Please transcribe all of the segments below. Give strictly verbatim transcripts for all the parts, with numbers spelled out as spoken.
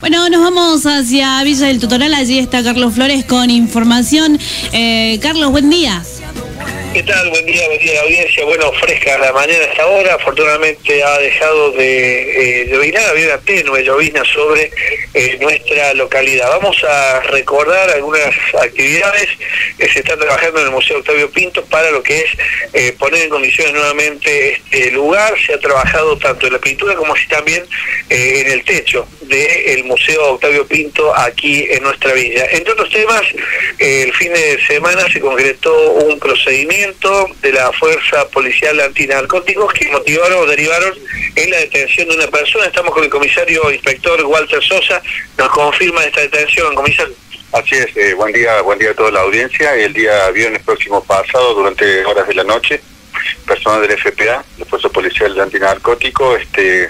Bueno, nos vamos hacia Villa del Totoral. Allí está Carlos Flores con información. Eh, Carlos, buen día. ¿Qué tal? Buen día, buen día, audiencia. Bueno, fresca la mañana hasta ahora. Afortunadamente ha dejado de eh, llovinar, había una tenue llovizna sobre eh, nuestra localidad. Vamos a recordar algunas actividades que se están trabajando en el Museo Octavio Pinto para lo que es eh, poner en condiciones nuevamente este lugar. Se ha trabajado tanto en la pintura como así también eh, en el techo del Museo Octavio Pinto aquí en nuestra villa. Entre otros temas, eh, el fin de semana se concretó un procedimiento de la Fuerza Policial Antinarcóticos que motivaron o derivaron en la detención de una persona. Estamos con el comisario inspector Walter Sosa. Nos confirma esta detención, comisario. Así es, eh, buen día, buen día a toda la audiencia. El día viernes próximo pasado, durante horas de la noche, personal del F P A, la Fuerza Policial Antinarcótico, este,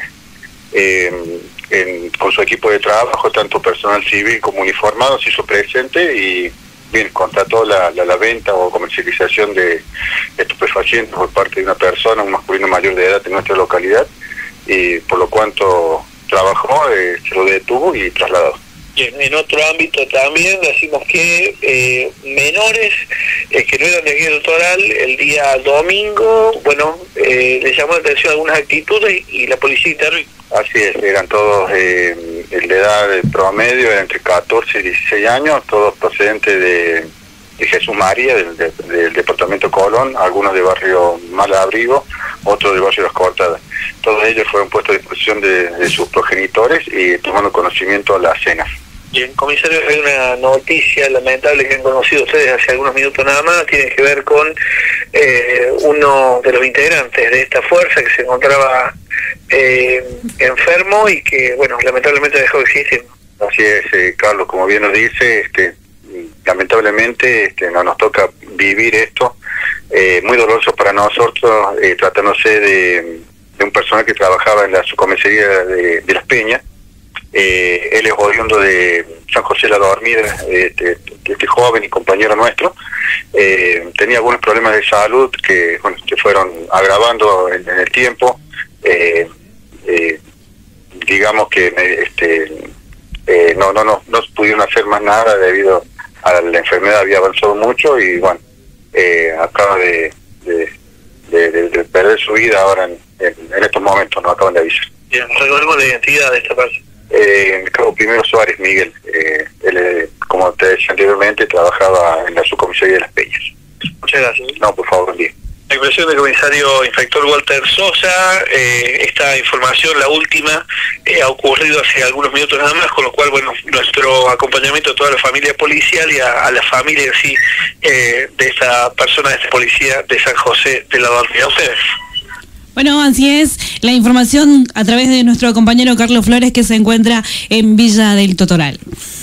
eh, en, con su equipo de trabajo, tanto personal civil como uniformado, se hizo presente y bien, constató la, la, la venta o comercialización de estupefacientes por parte de una persona, un masculino mayor de edad en nuestra localidad, y por lo cuanto trabajó, eh, se lo detuvo y trasladó. Bien, en otro ámbito también decimos que eh, menores eh, que no eran de aquí del Totoral, el día domingo, bueno, eh, les llamó la atención algunas actitudes y la policía intervino. Así es, eran todos eh, de edad de promedio, entre catorce y dieciséis años, todos procedentes de, de Jesús María, del, de, del departamento Colón, algunos de barrio Malabrigo, otros de barrio Las Cortadas. Todos ellos fueron puestos a disposición de, de sus progenitores y tomando conocimiento a las cenas. Bien, comisario, hay una noticia lamentable que han conocido ustedes hace algunos minutos nada más, tiene que ver con eh, uno de los integrantes de esta fuerza que se encontraba eh, enfermo y que, bueno, lamentablemente dejó de existir. Así es, eh, Carlos, como bien nos dice, este, lamentablemente este, no nos toca vivir esto, eh, muy doloroso para nosotros, eh, tratándose de, de un personal que trabajaba en la subcomisaría de, de Las Peñas. Eh, él es oriundo de San José la Dormida, este, este joven y compañero nuestro. Eh, tenía algunos problemas de salud que, bueno, que fueron agravando en, en el tiempo. Eh, eh, digamos que este, eh, no, no, no, no pudieron hacer más nada debido a la enfermedad, había avanzado mucho y bueno, eh, acaba de, de, de, de, de perder su vida ahora en, en, en estos momentos, nos acaban de avisar. Bien, recordemos la identidad de esta persona. Eh, en el cabo Primero Suárez Miguel, eh, él, eh, como te decía anteriormente, trabajaba en la subcomisaría de Las Peñas. Muchas gracias. No, por favor, bien. La impresión del comisario inspector Walter Sosa. Eh, esta información, la última, eh, ha ocurrido hace algunos minutos nada más, con lo cual, bueno, nuestro acompañamiento a toda la familia policial y a, a la familia en sí eh, de esta persona, de esta policía de San José de la Dormida. ¿A ustedes? Bueno, así es la información a través de nuestro compañero Carlos Flores, que se encuentra en Villa del Totoral.